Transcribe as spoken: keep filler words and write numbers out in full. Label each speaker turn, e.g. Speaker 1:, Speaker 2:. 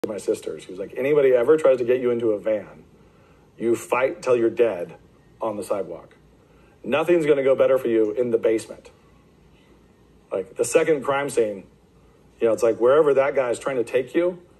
Speaker 1: my sisters. He was like, anybody ever tries to get you into a van, you fight till you're dead on the sidewalk. Nothing's going to go better for you in the basement. Like the second crime scene, you know, it's like wherever that guy's trying to take you,